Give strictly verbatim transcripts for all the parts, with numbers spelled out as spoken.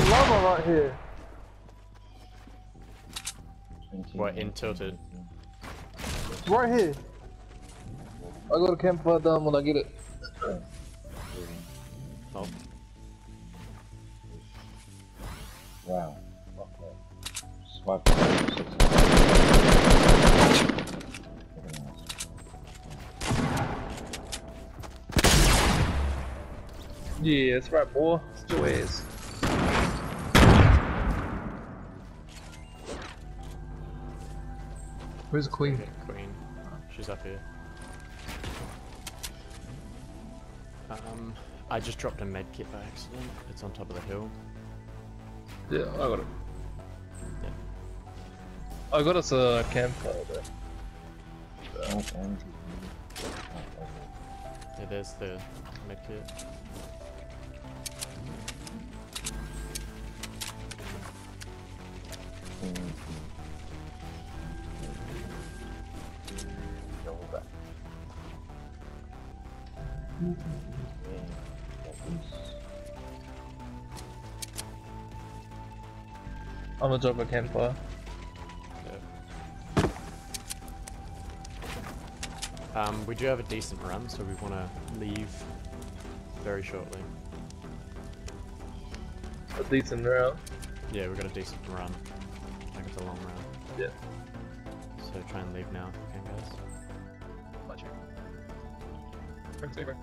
a llama right here. What, in tilted? Right here. I got a campfire down when I get it. Oh. Wow. Swipe. Yeah, that's right, boy. It's your ass. Where's the queen? Okay, queen. She's up here. Um, I just dropped a med kit by accident. It's on top of the hill. Yeah, I got it. Yeah. I got us a campfire there. Yeah, there's the med kit. I'm gonna drop a campfire. Yeah. Um, we do have a decent run, so we want to leave very shortly. A decent route. Yeah, we've got a decent run. Like it's a long run. Yeah. So try and leave now if you can, guys. Watch it. Thanks, Saber.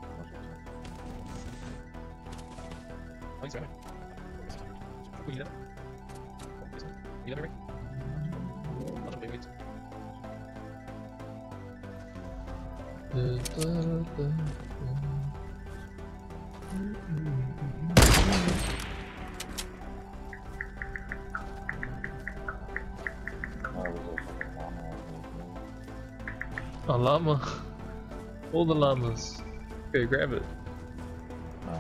Thanks, Saber. We need it. You got it, I'll jump in, wait. A llama. All the llamas. Okay, grab it. No,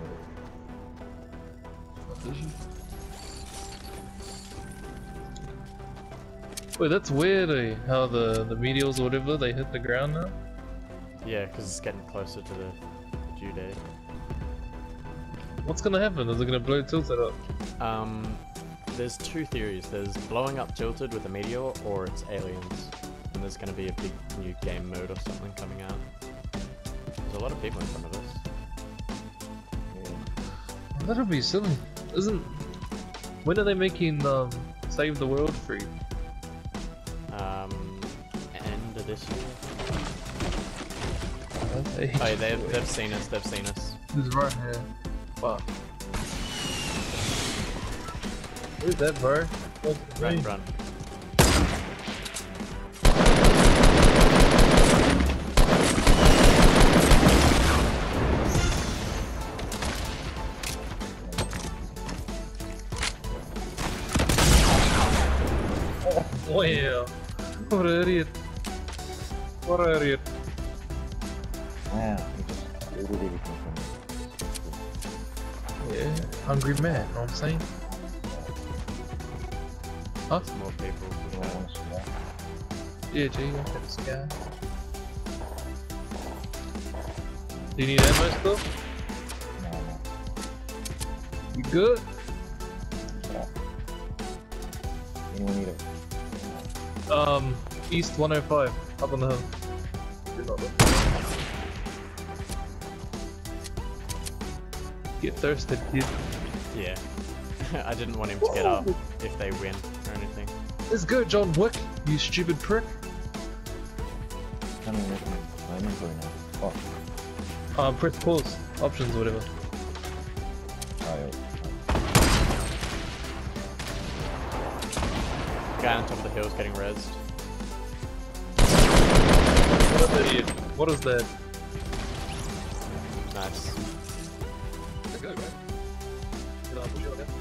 Wait, that's weird, eh? How the, the meteors or whatever, they hit the ground now? Yeah, because it's getting closer to the due date. What's gonna happen? Is it gonna blow Tilted up? Um, there's two theories. There's blowing up Tilted with a meteor, or it's aliens. And there's going to be a big new game mode or something coming out. There's a lot of people in front of us. Yeah. That'll be silly. Isn't... When are they making um, Save the World free? Um, end of this year. Okay. Oh, yeah, they've, they've seen us, they've seen us. This is right here. Fuck. Where's that, bro? Run, run. Oh yeah. What an idiot. What an idiot. Wow, he just looted everything from me. Yeah, hungry man, know what I'm saying? Huh? There's more people. You don't want to see that? Yeah, gee, I got this guy. Do you need ammo still? No, no. You good? Yeah. Anyone need it? Um, East one oh five, up on the hill. You're not there. Get thirsted, kid. Yeah. I didn't want him to get up if they win or anything. Let's go, John Wick, you stupid prick. Can't even make my inventory now. Fuck. Um, press pause, options, whatever. Alright. Guy on top of the hill is getting rezzed. What an idiot. What is that? Nice. Let's go, bro. Get on, push it, okay?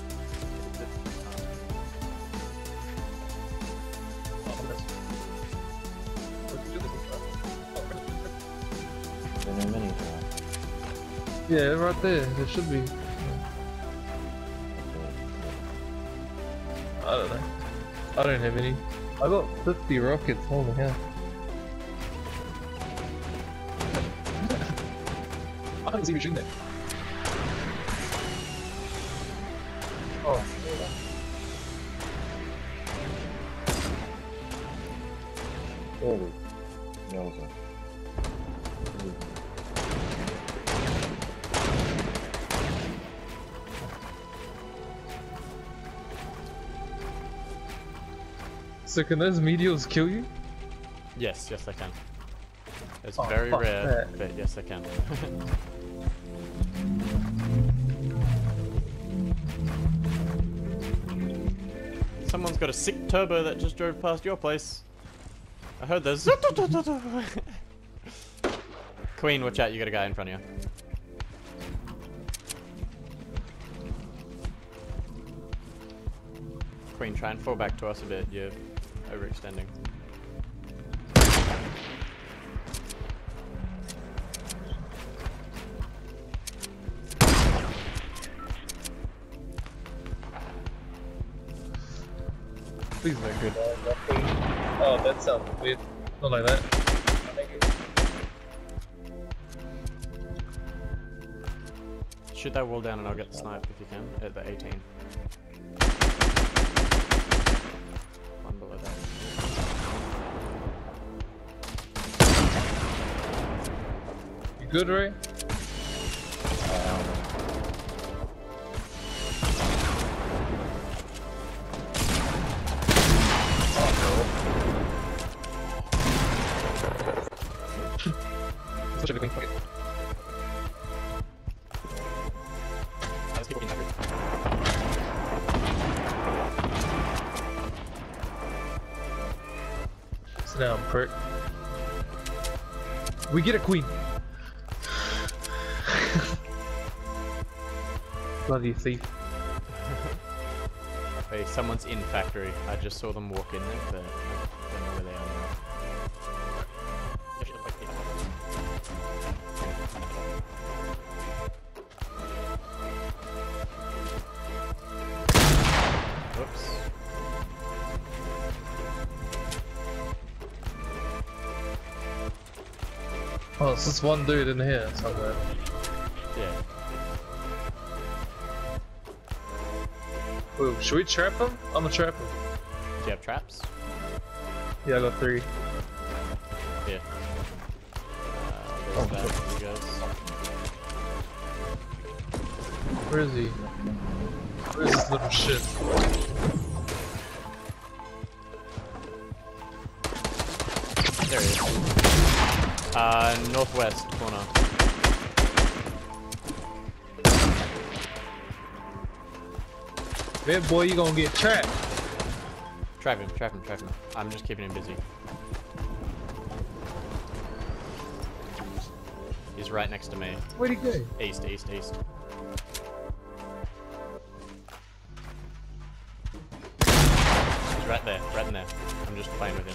There are no minis now. Yeah, right there. There should be. I don't know. I don't have any. I got fifty rockets. Holy hell. I haven't seen you shooting that. Oh, Really? Yeah, okay. so can those meteors kill you? Yes, yes I can. It's Oh, very fuck rare, that. but yes I can. Someone's got a sick turbo that just drove past your place. I heard there's... Queen, watch out, you got a guy in front of you. Queen, try and fall back to us a bit, you're overextending. Please make good. Oh, that sounds weird. Not like that. Shoot that wall down and I'll get the snipe if you can, at the eighteen. One below that. You good, Ray? Such a good thing. Let's keep looking back. Sit down, prick. We get a queen. Bloody thief. Hey, someone's in factory. I just saw them walk in there, but I don't know where they are now. Whoops. Oh, it's just one dude in here somewhere. Yeah. Ooh, should we trap him? I'm gonna trap him. Do you have traps? Yeah, I got three. Yeah. Uh, there's that for you guys. Where is he? Where's this little shit? There he is. Uh, northwest corner. Man, boy, you gonna get trapped. Trap him, trap him, trap him. I'm just keeping him busy. He's right next to me. Where'd he go? East, east, east. He's right there, right in there. I'm just playing with him.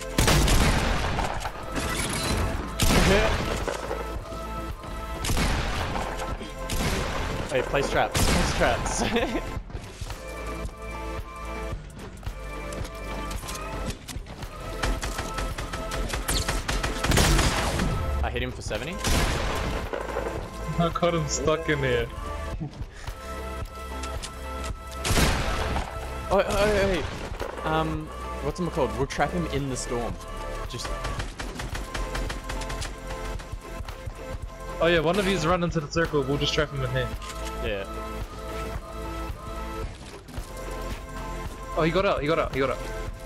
Hey, place traps, place traps. I hit him for seventy. I got him stuck in there. Oh, oh, oh, wait. Um, what's him called? We'll trap him in the storm. Just. Oh yeah, one of you's run into the circle, we'll just trap him in here. Yeah. Oh, he got out, he got out, he got out.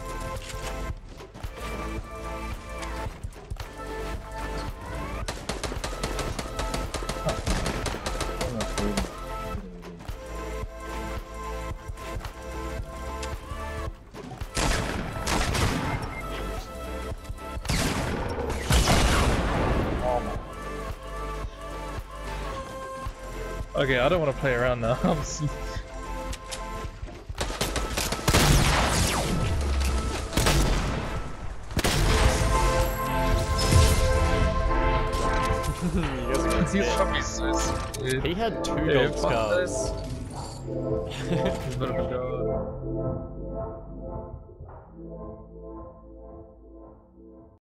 Okay, I don't want to play around now. I'm s- You guys are gonna He's see it. fucking so stupid. He had two Yeah, gold fuck scars. He's a bit of a god.